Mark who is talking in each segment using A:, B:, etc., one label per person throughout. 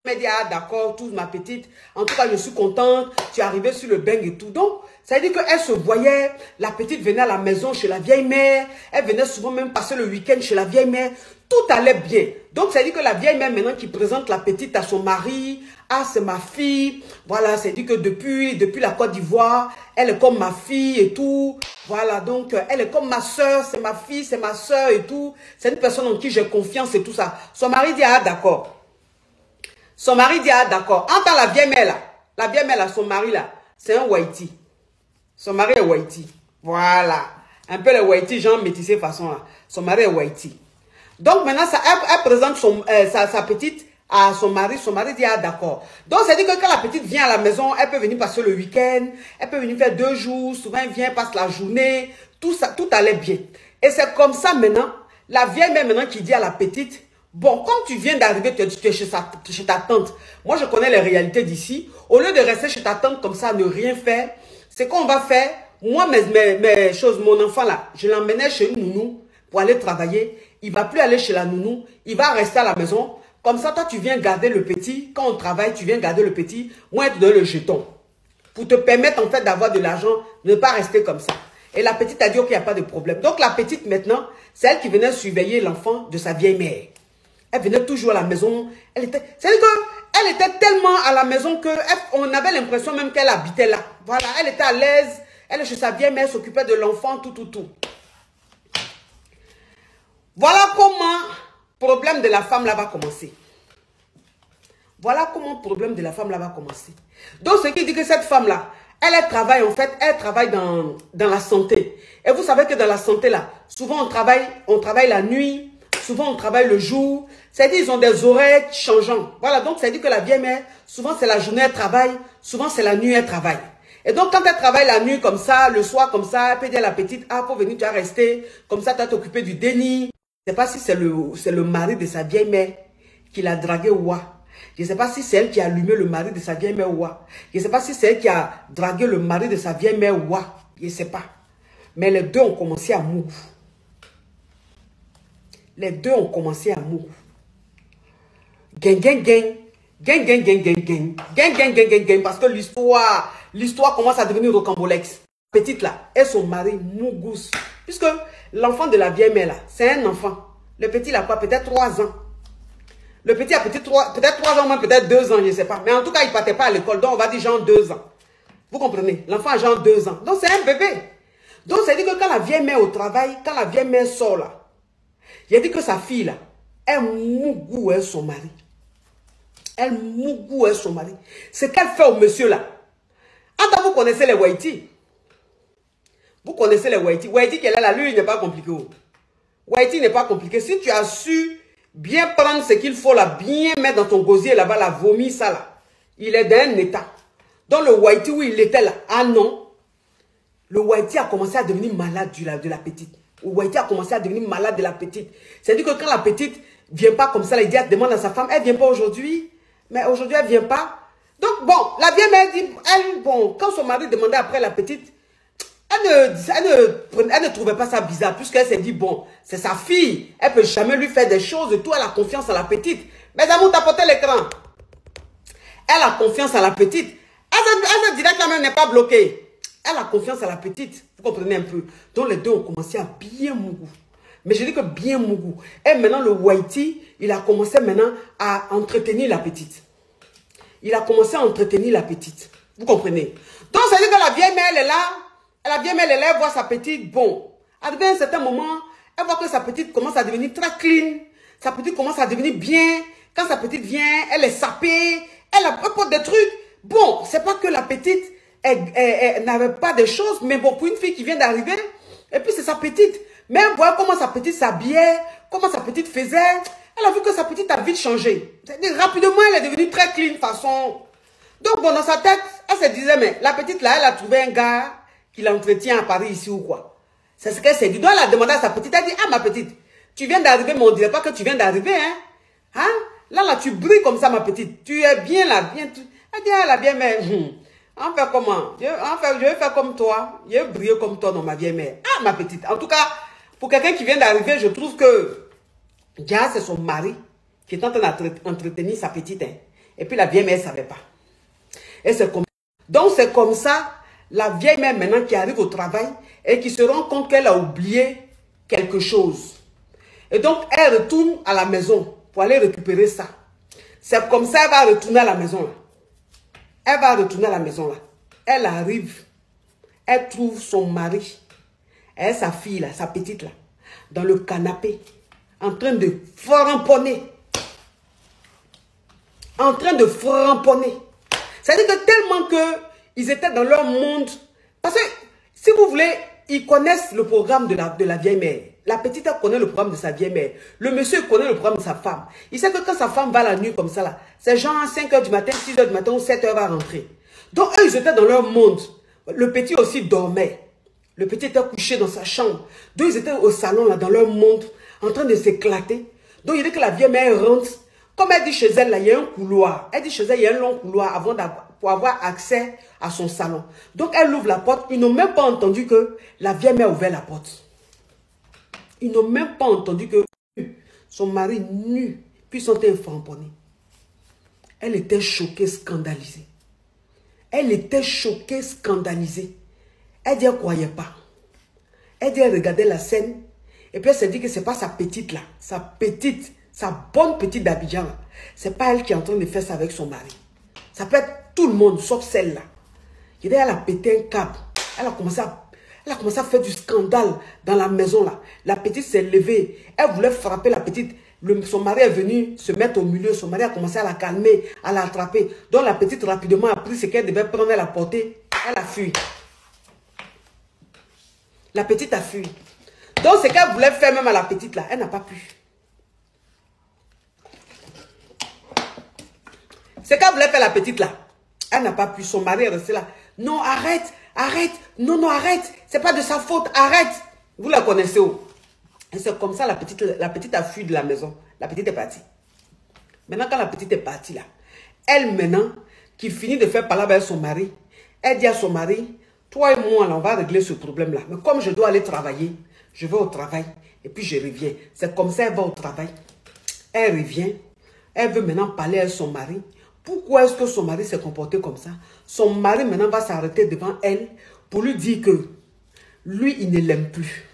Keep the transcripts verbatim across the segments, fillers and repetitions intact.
A: m'a dit, ah d'accord, tout ma petite, en tout cas je suis contente, tu es arrivée sur le beng et tout. Donc, ça veut dire qu'elle se voyait, la petite venait à la maison chez la vieille mère, elle venait souvent même passer le week-end chez la vieille mère, tout allait bien. Donc, ça veut dire que la vieille mère maintenant qui présente la petite à son mari, ah c'est ma fille, voilà, ça veut dire que depuis, depuis la Côte d'Ivoire, elle est comme ma fille et tout, voilà, donc elle est comme ma soeur, c'est ma fille, c'est ma soeur et tout, c'est une personne en qui j'ai confiance et tout ça. Son mari dit, ah d'accord. Son mari dit, ah d'accord, entre la vieille mère là, la vieille mère là, son mari là, c'est un Whitey. Son mari est Whitey. Voilà. Un peu le Whitey, genre métissé façon là. Son mari est Whitey. Donc maintenant, ça, elle, elle présente son, euh, sa, sa petite à son mari. Son mari dit, ah d'accord. Donc ça dit que quand la petite vient à la maison, elle peut venir passer le week-end, elle peut venir faire deux jours, souvent elle vient, passe la journée, tout ça, tout allait bien. Et c'est comme ça maintenant, la vieille mère maintenant qui dit à la petite, bon, quand tu viens d'arriver, tu es chez, chez ta tante. Moi, je connais les réalités d'ici. Au lieu de rester chez ta tante comme ça, ne rien faire, c'est qu'on va faire. Moi, mes, mes, mes choses, mon enfant là, je l'emmenais chez une nounou pour aller travailler. Il ne va plus aller chez la nounou. Il va rester à la maison. Comme ça, toi, tu viens garder le petit. Quand on travaille, tu viens garder le petit. Moi, je te donne le jeton. Pour te permettre, en fait, d'avoir de l'argent, ne pas rester comme ça. Et la petite a dit, ok, il n'y a pas de problème. Donc, la petite, maintenant, c'est elle qui venait surveiller l'enfant de sa vieille mère. Elle venait toujours à la maison. Elle était, c'est-à-dire qu'elle était tellement à la maison qu'on avait l'impression même qu'elle habitait là. Voilà, elle était à l'aise. Elle est chez sa vieille mère, s'occupait de l'enfant, tout, tout, tout. Voilà comment le problème de la femme là va commencer. Voilà comment le problème de la femme là va commencer. Donc, ce qui dit que cette femme là, elle, elle travaille en fait, elle travaille dans, dans la santé. Et vous savez que dans la santé là, souvent on travaille, on travaille la nuit. Souvent, on travaille le jour. C'est-à-dire qu'ils ont des horaires changeants. Voilà, donc ça dit que la vieille mère, souvent c'est la journée, elle travaille. Souvent, c'est la nuit, elle travaille. Et donc, quand elle travaille la nuit comme ça, le soir comme ça, elle peut dire à la petite, ah, pour venir, tu vas rester. Comme ça, tu vas t'occuper du déni. Je ne sais pas si c'est le, c'est le mari de sa vieille mère qui l'a dragué ou quoi. Je ne sais pas si c'est elle qui a allumé le mari de sa vieille mère ou quoi. Je ne sais pas si c'est elle qui a dragué le mari de sa vieille mère ou quoi. Je ne sais pas. Mais les deux ont commencé à mourir. Les deux ont commencé à mourir. Gang, gang, gang. Gang, gang, gang, gang, gang. Gang, gang, gang, gang, gang. Parce que l'histoire, l'histoire commence à devenir rocambolex. Petite là, et son mari mougous. Puisque l'enfant de la vieille mère là, c'est un enfant. Le petit il a quoi? Peut-être trois ans. Le petit a peut-être trois, peut-être trois ans, peut-être deux ans, je ne sais pas. Mais en tout cas, il ne partait pas à l'école. Donc, on va dire genre deux ans. Vous comprenez? L'enfant a genre deux ans. Donc, c'est un bébé. Donc, ça veut dire que quand la vieille mère au travail, quand la vieille mère sort là, il a dit que sa fille là, elle mougou est son mari. Elle mougou est son mari. Ce qu'elle fait au monsieur là. Attends, vous connaissez les Whitey. Vous connaissez les Whitey. Whitey qui est là, là, lui, il n'est pas compliqué. Whitey n'est pas compliqué. Si tu as su bien prendre ce qu'il faut là, bien mettre dans ton gosier là-bas, la vomir ça là, il est dans un état. Dans le Whitey où il était là, ah non, le Whitey a commencé à devenir malade de la, de la petite. Le Whitey a commencé à devenir malade de la petite. C'est-à-dire que quand la petite ne vient pas comme ça, il dit, elle demande à sa femme, elle ne vient pas aujourd'hui, mais aujourd'hui elle ne vient pas. Donc bon, la vieille mère dit, elle, bon, quand son mari demandait après la petite, elle ne, elle ne, elle ne trouvait pas ça bizarre, puisqu'elle s'est dit, bon, c'est sa fille, elle ne peut jamais lui faire des choses, et tout, elle a confiance à la petite. Mais d'amour, tapoter l'écran. Elle a confiance à la petite. Elle se dirait qu'elle n'est pas bloquée. Elle a confiance à la petite. Vous comprenez un peu. Donc les deux ont commencé à bien mougou. Mais je dis que bien mougou. Et maintenant le Whitey, il a commencé maintenant à entretenir la petite. Il a commencé à entretenir la petite. Vous comprenez. Donc ça veut dire que la vieille mère elle est là. La vieille mère elle est là, elle voit sa petite. Bon. Arrivé à un certain moment, elle voit que sa petite commence à devenir très clean. Sa petite commence à devenir bien. Quand sa petite vient, elle est sapée. Elle apporte des trucs. Bon, c'est pas que la petite elle, elle, elle n'avait pas de choses, mais bon, pour une fille qui vient d'arriver, et puis c'est sa petite. Mais elle voit comment sa petite s'habillait, comment sa petite faisait. Elle a vu que sa petite a vite changé. Rapidement, elle est devenue très clean façon. Donc, bon, dans sa tête, elle se disait, mais la petite là, elle a trouvé un gars qui l'entretient à Paris ici ou quoi. C'est ce qu'elle s'est dit. Donc, elle a demandé à sa petite, elle a dit, ah ma petite, tu viens d'arriver, mais on ne dirait pas que tu viens d'arriver, hein. Hein? Là, là, tu brilles comme ça, ma petite. Tu es bien là, bien. Elle dit, ah, la bien mère. Hum. En fait comment? Je, en fait, je vais faire comme toi. Je vais briller comme toi dans ma vieille mère. Ah, ma petite. En tout cas, pour quelqu'un qui vient d'arriver, je trouve que Dia, c'est son mari qui est en train d'entretenir sa petite. Hein. Et puis la vieille mère ne savait pas. Et c'est comme... Donc c'est comme ça, la vieille mère maintenant qui arrive au travail et qui se rend compte qu'elle a oublié quelque chose. Et donc elle retourne à la maison pour aller récupérer ça. C'est comme ça qu'elle va retourner à la maison là. Elle va retourner à la maison là. Elle arrive, elle trouve son mari et sa fille là, sa petite là, dans le canapé, en train de framponner. En train de framponner. C'est-à-dire que tellement qu'ils étaient dans leur monde. Parce que, si vous voulez, ils connaissent le programme de la, de la vieille mère. La petite elle connaît le programme de sa vieille mère. Le monsieur connaît le programme de sa femme. Il sait que quand sa femme va la nuit comme ça là, c'est genre à cinq heures du matin, six heures du matin ou sept heures va rentrer. Donc eux, ils étaient dans leur monde. Le petit aussi dormait. Le petit était couché dans sa chambre. Donc ils étaient au salon là, dans leur monde, en train de s'éclater. Donc il dit que la vieille mère rentre. Comme elle dit chez elle, là, il y a un couloir. Elle dit chez elle, il y a un long couloir avant pour avoir accès à son salon. Donc, elle ouvre la porte. Ils n'ont même pas entendu que la vieille mère a ouvert la porte. Ils n'ont même pas entendu que son mari nu, puis sont inframponnés. Elle était choquée, scandalisée. Elle était choquée, scandalisée. Elle dit, elle ne croyait pas. Elle dit, elle regardait la scène. Et puis, elle s'est dit que ce n'est pas sa petite là. Sa petite. Sa bonne petite d'Abidjan, c'est pas elle qui est en train de faire ça avec son mari. Ça peut être tout le monde, sauf celle-là. Elle a pété un câble. Elle a commencé à, elle a commencé à faire du scandale dans la maison là. La petite s'est levée. Elle voulait frapper la petite. Le, son mari est venu se mettre au milieu. Son mari a commencé à la calmer, à l'attraper. Donc la petite rapidement a pris ce qu'elle devait prendre, elle a porté. Elle a fui. La petite a fui. Donc ce qu'elle voulait faire même à la petite là, elle n'a pas pu. C'est qu'elle voulait faire la petite là. Elle n'a pas pu. Son mari est resté là. Non, arrête, arrête. Non, non, arrête. C'est pas de sa faute. Arrête. Vous la connaissez où? Et c'est comme ça la petite, la petite a fui de la maison. La petite est partie. Maintenant, quand la petite est partie là, elle maintenant, qui finit de faire parler avec son mari, elle dit à son mari, toi et moi, là, on va régler ce problème là. Mais comme je dois aller travailler, je vais au travail et puis je reviens. C'est comme ça, elle va au travail. Elle revient. Elle veut maintenant parler à son mari. Pourquoi est-ce que son mari s'est comporté comme ça? Son mari maintenant va s'arrêter devant elle pour lui dire que lui, il ne l'aime plus.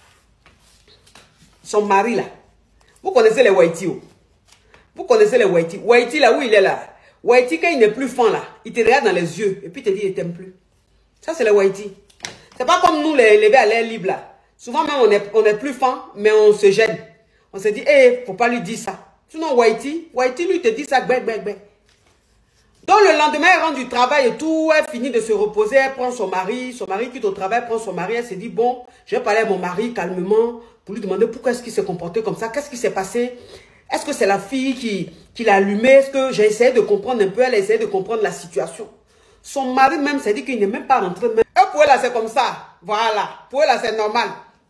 A: Son mari là, vous connaissez les Waiti. Vous connaissez les Waiti. Waiti là où il est là. Waiti quand il n'est plus fan là, il te regarde dans les yeux et puis il te dit il ne t'aime plus. Ça c'est les Waiti. C'est pas comme nous les lever à l'air libre là. Souvent même on est, on est plus fan mais on se gêne. On se dit, hé, hey, faut pas lui dire ça. Sinon Waiti, Waiti lui te dit ça, bec, bec, bec. Donc le lendemain, elle rentre du travail et tout, elle finit de se reposer, elle prend son mari, son mari quitte au travail, elle prend son mari, elle se dit, bon, je vais parler à mon mari calmement pour lui demander pourquoi est-ce qu'il s'est comporté comme ça, qu'est-ce qui s'est passé, est-ce que c'est la fille qui, qui l'a allumé, est-ce que j'ai essayé de comprendre un peu, elle a essayé de comprendre la situation. Son mari même s'est dit qu'il n'est même pas rentré. Même. Et pour elle là, c'est comme ça, voilà, pour elle là, c'est normal.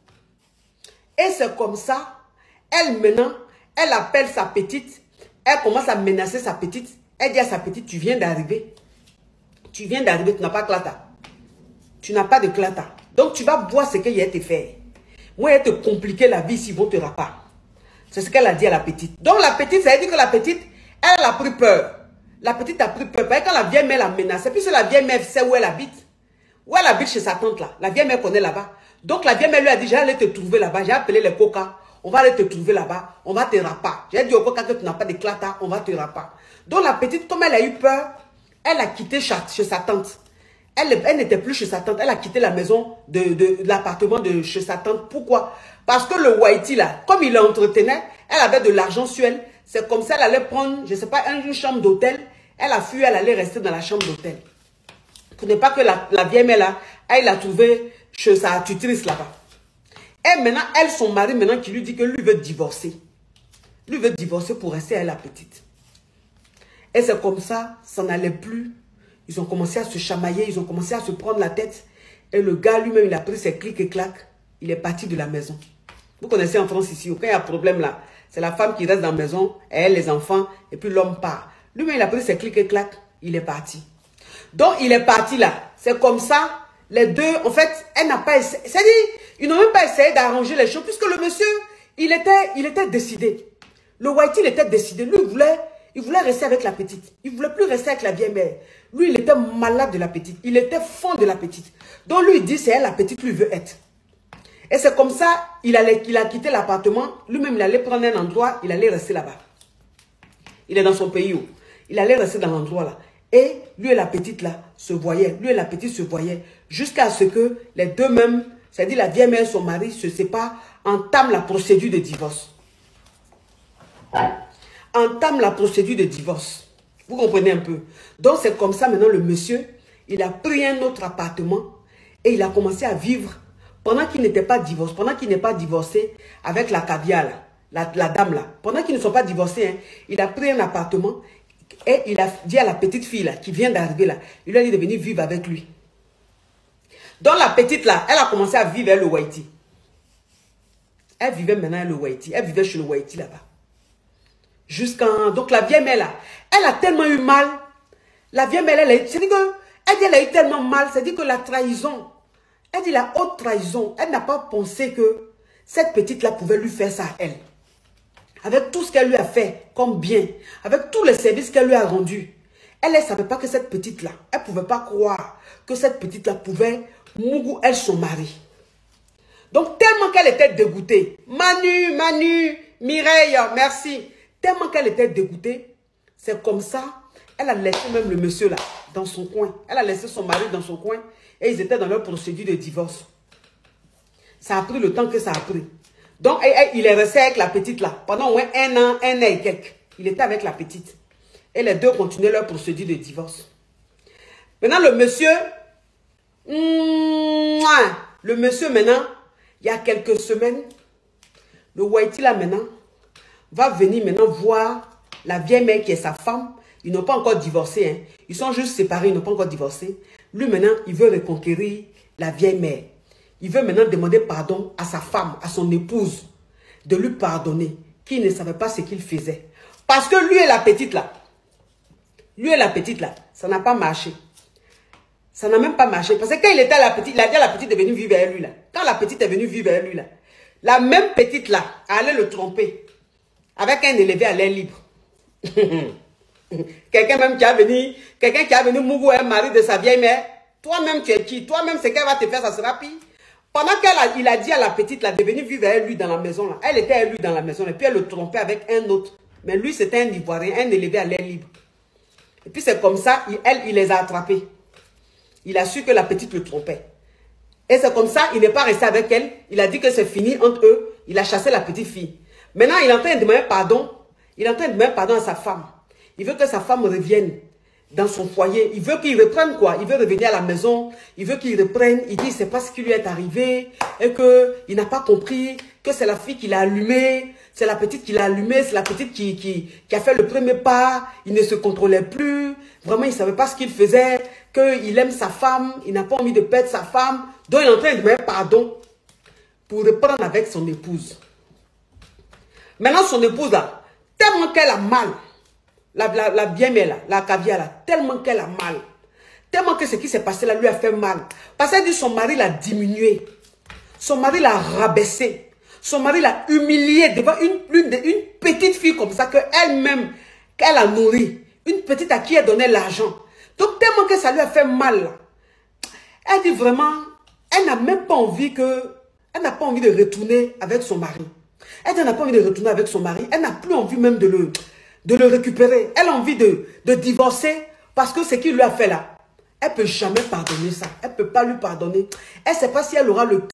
A: Et c'est comme ça, elle maintenant, elle appelle sa petite, elle commence à menacer sa petite. Elle dit à sa petite, tu viens d'arriver. Tu viens d'arriver, tu n'as pas de clata. Tu n'as pas de clata. Donc tu vas voir ce qu'il y a à te faire. Moi, elle te compliquer la vie s'ils vont te rapper. C'est ce qu'elle a dit à la petite. Donc la petite, ça veut dire que la petite, elle a pris peur. La petite a pris peur. Parce que quand la vieille mère la menaçait, puisque la vieille mère sait où elle habite. Où elle habite chez sa tante là. La vieille mère connaît là-bas. Donc la vieille mère lui a dit, j'allais te trouver là-bas. J'ai appelé les coca. On va aller te trouver là-bas. On va te rapper. J'ai dit au coca que tu n'as pas de clata. On va te rapper. Donc la petite, comme elle a eu peur, elle a quitté chez sa tante. Elle, elle n'était plus chez sa tante. Elle a quitté la maison de, de, de l'appartement de chez sa tante. Pourquoi? Parce que le Waiti là, comme il l'entretenait, elle avait de l'argent sur elle. C'est comme ça, elle allait prendre, je ne sais pas, une chambre d'hôtel. Elle a fui, elle allait rester dans la chambre d'hôtel. Ce n'est pas que la, la vieille mère là, elle l'a trouvée chez sa tutrice là-bas. Et maintenant, elle, son mari, maintenant, qui lui dit que lui veut divorcer. Lui veut divorcer pour rester à la petite. Et c'est comme ça, ça n'allait plus. Ils ont commencé à se chamailler, ils ont commencé à se prendre la tête. Et le gars lui-même, il a pris ses clics et claques. Il est parti de la maison. Vous connaissez en France ici, quand il y a un problème là, c'est la femme qui reste dans la maison, elle, les enfants, et puis l'homme part. Lui-même, il a pris ses clics et claques, il est parti. Donc, il est parti là. C'est comme ça, les deux, en fait, elle n'a pas essayé. C'est-à-dire, ils n'ont même pas essayé d'arranger les choses, puisque le monsieur, il était, il était décidé. Le Waiti, il était décidé. Lui, il voulait... Il voulait rester avec la petite. Il ne voulait plus rester avec la vieille mère. Lui, il était malade de la petite. Il était fond de la petite. Donc lui, il dit, c'est elle la petite, lui veut être. Et c'est comme ça, il, allait, il a quitté l'appartement. Lui-même, il allait prendre un endroit, il allait rester là-bas. Il est dans son pays. Où il allait rester dans l'endroit là. Et lui et la petite là se voyaient. Lui et la petite se voyaient. Jusqu'à ce que les deux mêmes, c'est-à-dire la vieille mère et son mari, se séparent, entament la procédure de divorce. Entament la procédure de divorce. Vous comprenez un peu? Donc c'est comme ça maintenant le monsieur, il a pris un autre appartement et il a commencé à vivre pendant qu'il n'était pas divorcé, pendant qu'il n'est pas divorcé avec la caviar là, la, la dame là. Pendant qu'ils ne sont pas divorcés, hein, il a pris un appartement et il a dit à la petite fille là, qui vient d'arriver là, il lui a dit de venir vivre avec lui. Donc la petite là, elle a commencé à vivre avec le Whitey. Elle vivait maintenant avec le Whitey. Elle vivait chez le Whitey là-bas. Jusqu'en... Donc la vieille mère là, elle a tellement eu mal. La vieille mère, elle a eu... C'est-à-dire que... Elle dit, elle a eu tellement mal. C'est-à-dire que la trahison, elle dit la haute trahison, elle n'a pas pensé que cette petite-là pouvait lui faire ça à elle. Avec tout ce qu'elle lui a fait comme bien, avec tous les services qu'elle lui a rendus, elle ne savait pas que cette petite-là, elle ne pouvait pas croire que cette petite-là pouvait mourir elle son mari. Donc tellement qu'elle était dégoûtée, Manu, Manu, Mireille, merci. Tellement qu'elle était dégoûtée, c'est comme ça, elle a laissé même le monsieur là, dans son coin. Elle a laissé son mari dans son coin et ils étaient dans leur procédure de divorce. Ça a pris le temps que ça a pris. Donc, il est resté avec la petite là, pendant au moins un an, un an et quelques. Il était avec la petite. Et les deux continuaient leur procédure de divorce. Maintenant, le monsieur, le monsieur maintenant, il y a quelques semaines, le Whitey là maintenant, va venir maintenant voir la vieille mère qui est sa femme. Ils n'ont pas encore divorcé. Hein. Ils sont juste séparés, ils n'ont pas encore divorcé. Lui maintenant, il veut reconquérir la vieille mère. Il veut maintenant demander pardon à sa femme, à son épouse, de lui pardonner, qui ne savait pas ce qu'il faisait. Parce que lui et la petite là, lui et la petite là, ça n'a pas marché. Ça n'a même pas marché. Parce que quand il était à la petite, il a dit à la petite de venir vivre avec lui là. Quand la petite est venue vivre avec lui là, la même petite là, allait le tromper. Avec un élevé à l'air libre. Quelqu'un même qui a venu, quelqu'un qui a venu mourir un mari de sa vieille mère. Toi-même tu es qui? Toi-même ce qu'elle va te faire, ça sera pire. Pendant qu'il a, a dit à la petite là, de venir vivre avec lui dans la maison là. Elle était avec lui dans la maison et puis elle le trompait avec un autre. Mais lui c'était un Ivoirien, un élevé à l'air libre. Et puis c'est comme ça, il, elle, il les a attrapés. Il a su que la petite le trompait. Et c'est comme ça, il n'est pas resté avec elle. Il a dit que c'est fini entre eux. Il a chassé la petite fille. Maintenant, il est en train de demander pardon. Il est en train de demander pardon à sa femme. Il veut que sa femme revienne dans son foyer. Il veut qu'il reprenne quoi? Il veut revenir à la maison. Il veut qu'il reprenne. Il dit c'est pas ce qui lui est arrivé. Et qu'il n'a pas compris que c'est la fille qui l'a allumé. C'est la petite qui l'a allumé. C'est la petite qui, qui, qui a fait le premier pas. Il ne se contrôlait plus. Vraiment, il ne savait pas ce qu'il faisait. Qu'il aime sa femme. Il n'a pas envie de perdre sa femme. Donc, il est en train de demander pardon pour reprendre avec son épouse. Maintenant, son épouse, là, tellement qu'elle a mal, la, la, la bien-mère, là, la caviar, là, tellement qu'elle a mal, tellement que ce qui s'est passé là lui a fait mal. Parce qu'elle dit son mari l'a diminué, son mari l'a rabaissé, son mari l'a humilié devant une, une, une petite fille comme ça qu'elle-même, qu'elle a nourri, une petite à qui elle donnait l'argent. Donc, tellement que ça lui a fait mal, là. Elle dit vraiment, elle n'a même pas envie que, elle n'a pas envie de retourner avec son mari. Elle n'a pas envie de retourner avec son mari. Elle n'a plus envie même de le, de le récupérer. Elle a envie de, de divorcer parce que ce qu'il lui a fait là, elle ne peut jamais pardonner ça. Elle ne peut pas lui pardonner. Elle ne sait pas si elle aura le